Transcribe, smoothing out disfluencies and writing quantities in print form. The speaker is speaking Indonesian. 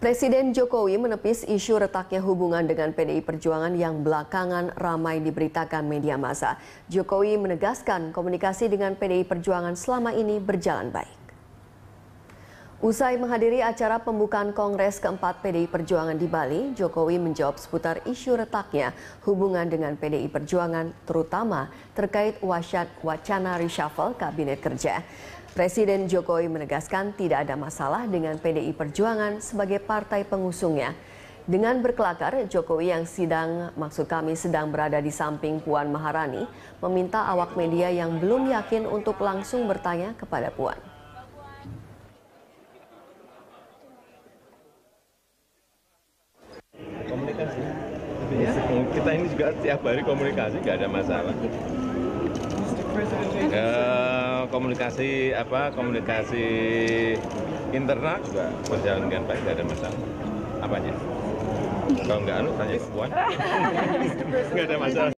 Presiden Jokowi menepis isu retaknya hubungan dengan PDI Perjuangan yang belakangan ramai diberitakan media massa. Jokowi menegaskan komunikasi dengan PDI Perjuangan selama ini berjalan baik. Usai menghadiri acara pembukaan Kongres keempat PDI Perjuangan di Bali, Jokowi menjawab seputar isu retaknya hubungan dengan PDI Perjuangan, terutama terkait wacana reshuffle Kabinet Kerja. Presiden Jokowi menegaskan tidak ada masalah dengan PDI Perjuangan sebagai partai pengusungnya. Dengan berkelakar, Jokowi yang sedang berada di samping Puan Maharani, meminta awak media yang belum yakin untuk langsung bertanya kepada Puan. Komunikasi, ya, kita ini juga tiap hari komunikasi, nggak ada masalah. Komunikasi internal juga berjalan dengan baik, nggak ada masalah. Apanya? Kalau nggak tanya ke Puan, nggak ada masalah.